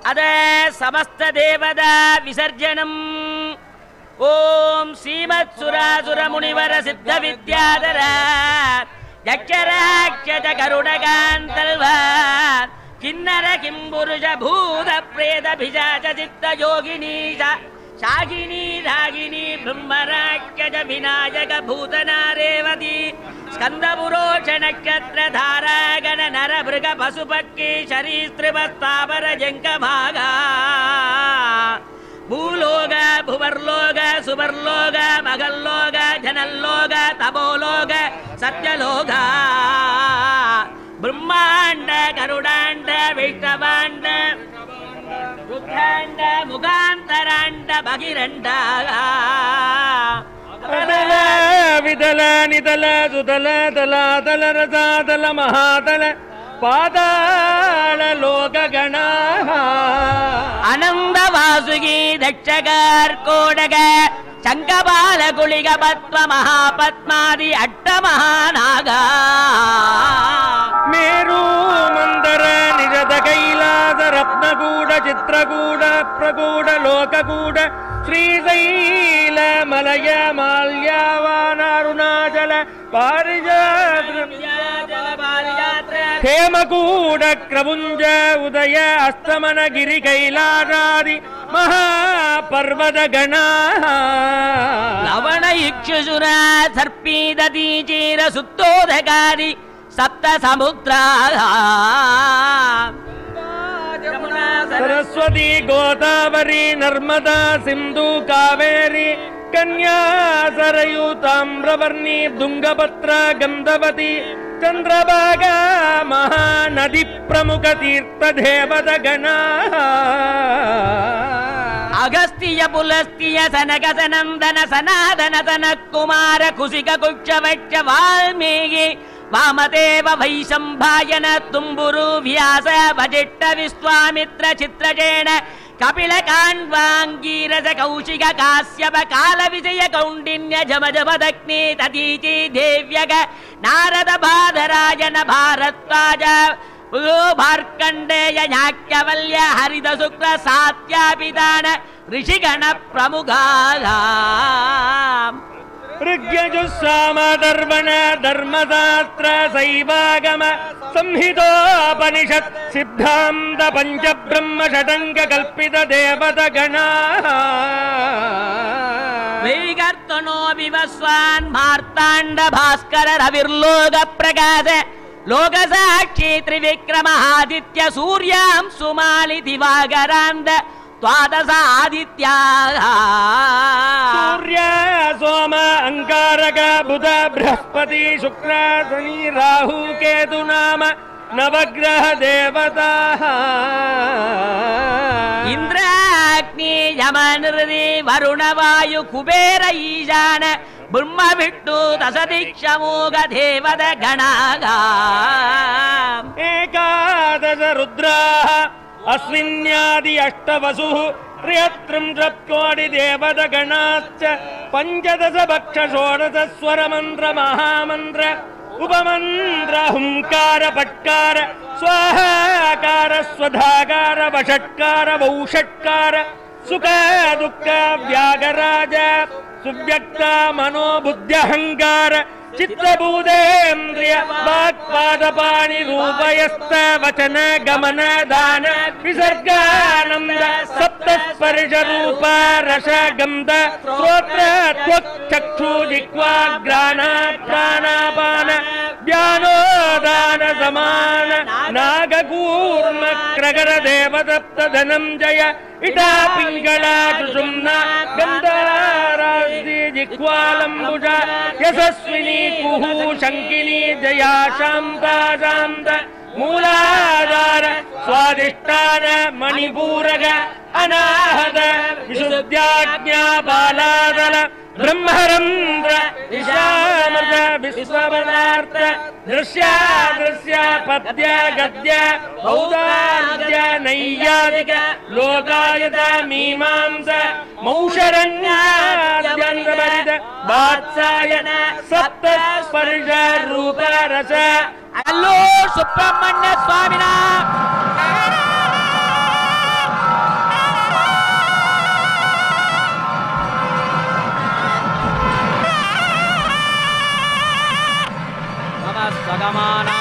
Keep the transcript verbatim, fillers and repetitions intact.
अदे समस्त देवता विसर्जनम् ओम श्रीमत्सुरासुर मुनिवर सिद्ध विद्याधर यक्षराक्षस गरुडकान्तल्वा किन्नर किंपुरुष भूत प्रेत पिशाच चित्त योगिनी शागिनी रागिनी ब्रह्मराक्षस विनायक भूतना रेवती स्कंदपुरोष नक्षत्र धारा गण नर मृग पशुपक्षी शरीस्त्रिप स्थावर जंक भागा भूलोग भुवर्लोग सुवर्लोग मगल्लोग जनल्लोग तपोलोग सत्यलोग ब्रह्मांड गरुडांड विष्णवांड रुद्रांड मुगांतरांड भगिरंड विदल निदल सुदल दलादल रसादल महादल पादाल लोक गणा आनंद वासुगी दक्षगार कोडग शंखबाल गुलिग पद्म महापद्मादि अट्ट महानागा मेरू मंदर निजद कैलास रत्नगूढ़ चित्रगूढ़ प्रगूढ़ लोकगूढ़ श्रीशैल मलय माल्यावानारुणाचल पारिजात हेमकूट क्रमुंज उदय अस्तमन गिरि कैलासादि महापर्वत गणा लवण इक्षुसुर सर्पीदती चीर सुत्तोदकादि सप्त समुद्रा सरस्वती गोदावरी नर्मदा सिंधु कावेरी कन्या सरयू ताम्रवर्णी तुंगभद्र गंधवती चंद्रभागा महानदी प्रमुख तीर्थ देवत गणा अगस्त्य पुलस्त्य सनक सनंदन सनातन सनक कुमार कुशिक कुक्ष वक्ष वाल्मीकि वामदेव वैशंभायन तुम्बुरु व्यास वजिष्ठ विश्वामित्र चित्रसेन कपिल कान्वांगीरस कौशिक काश्यप काल विजय कौंडिन्य जम जमदग्नि दधीचि देव्यग नारद बाधरायन भारद्वाज भार्कंडेय याज्ञवल्क्य हरित शुक्र सात्यापितान ऋषिगण प्रमुखा ऋग्यजुस्साम दर्वण धर्मशास्त्र शैवागम संहितोपनिषत् सिद्धान्त पंच ब्रह्म षडंग कल्पित देवत गणा वैगर्तनो विवस्वान् मार्तांड भास्कर रविर्लोक प्रकाश लोक साक्षी त्रिविक्रम आदित्य सूर्यां सुमालि दिवाकरान्त द्वादश आदित्या सूर्य सोम अंगारक बुध बृहस्पति शुक्र शनि राहु केतु नाम नवग्रह देवता इंद्र अग्नि यम निरुति वरुण वायु कुबेर ईशान ब्रह्म विष्णु दश दीक्षमोग देवत गणागा एकादश रुद्राः अश्विन्यादि अष्टवसुः त्र्यत्रिंशत्कोटि देवत गणाश्च पंचदश भक्ष षोडश स्वर मंत्र महामंत्र उपमंत्र हुंकार पट्कार स्वाहाकार स्वधाकार वषट्कार वौषट्कार सुख दुःख व्यागराज सुव्यक्त मनोबुद्ध्यहंकार चित्रभूतेन्द्रिय वाक्पादपाणि रूपयस्त वचन गमन दान विसर्गानंद सप्तस्पर्श रूप रस गंध श्रोत्र त्वक् चक्षु जिह्वा घ्राण प्राणापान ज्ञानोदान समान नागकूर्म क्रगर देवदत्त धनंजय इटा पिंगला कुसुम्ना गंधारास्ति जिह्वालंबुजा यशस्विनी कुहू शंकिनी जया शांता शांत मूलाधार स्वादिष्ठान मणिपूरक अनाहत विशुद्ध्याज्ञा बालादल ब्रह्मरंद्र विशामृत विश्वपदार्थ दृश्या दृश्य पद्य गद्य औदार्य नैयादिक लोकायत मीमांस मौशरण्याद्यन्तभरित वात्सायन सप्त स्पर्श रूप रस अल्लो सुब्रह्मण्य स्वामिना आगमाना